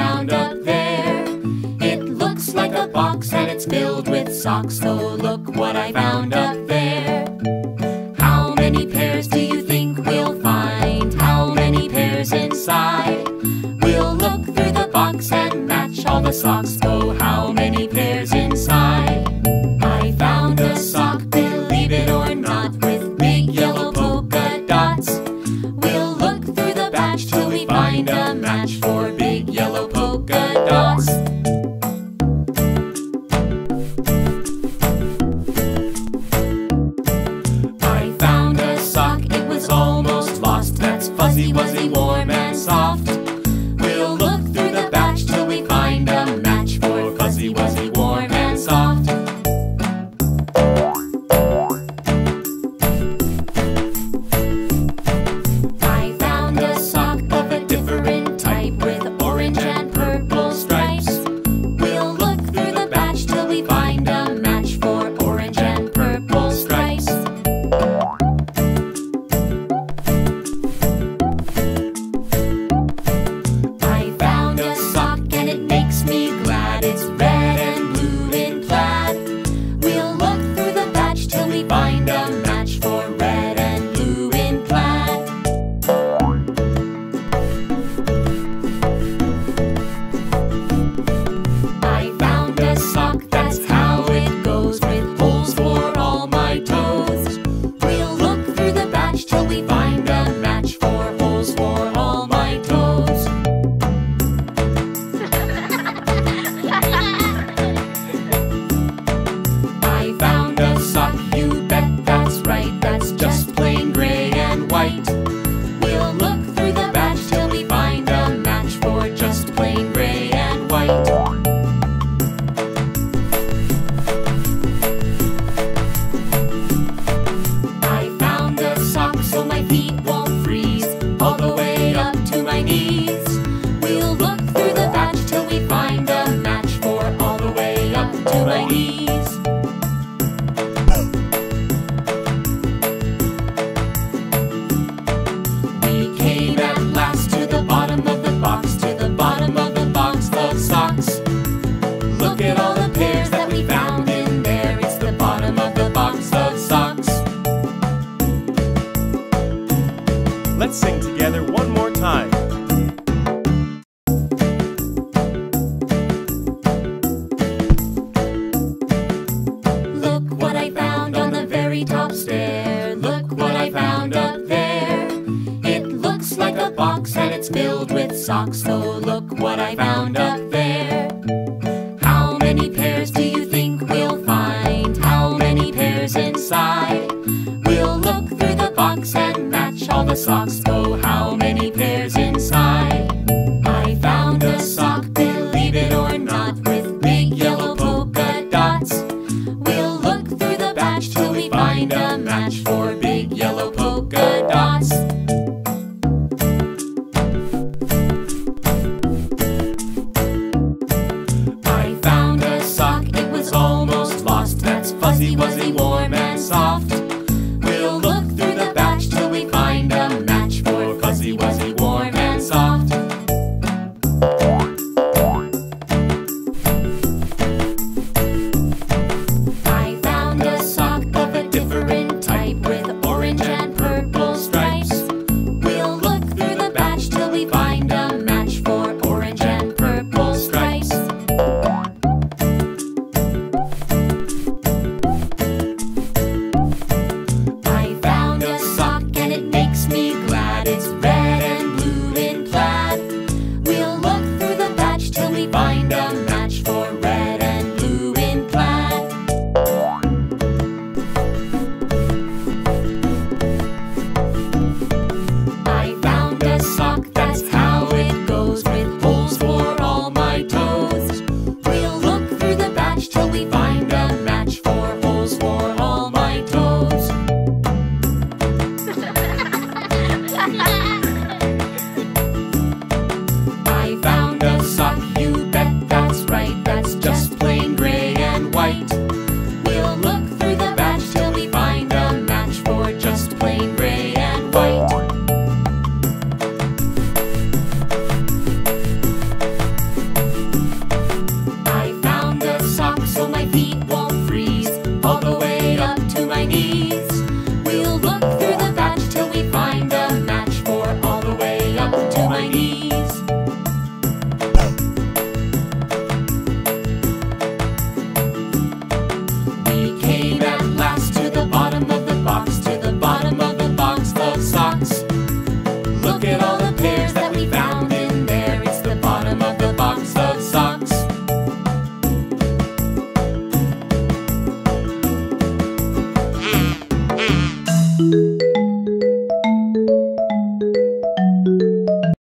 found up there. It looks like a box and it's filled with socks. Oh, look what I found up there. How many pairs do you think we'll find? How many pairs inside? We'll look through the box and match all the socks. Oh, how many pairs inside? I found a sock, believe it or not, with big yellow polka dots. We'll look through the batch till we find a match for big yellow polka dots. I found a sock, it was almost lost. That's fuzzy wuzzy, warm and soft. We'll look through the batch till we find a match for fuzzy wuzzy, warm and soft. I found a sock of a different type with orange and purple stripes. We'll look through the batch till we find a match for orange and purple stripes. I found a sock and it makes me glad. It's red and blue in plaid. We'll look through the batch till we find a match for red and blue in plaid. I found a sock, that's how it goes, with holes for all my toes. We'll look through the batch till we find a match for holes for all my toes. I found a sock, you bet that's right, that's just plain gray and white. We'll look through the batch till we find a match for just plain gray and white. I found a sock so my feet won't freeze all the way up to my knees. We'll look through the batch till we find a match for all the way up to my knees. We came at last to the bottom of the box, to the bottom of the box of socks. Look at all the pairs that we found in there. It's the bottom of the box of socks. Let's sing together one more time. Look what I found on the very top stair. Look what I found up there. It looks like a box and it's filled with socks. Oh, look what I found up there. How many pairs do you think we'll find? How many pairs inside? We'll look through the box and match all the socks.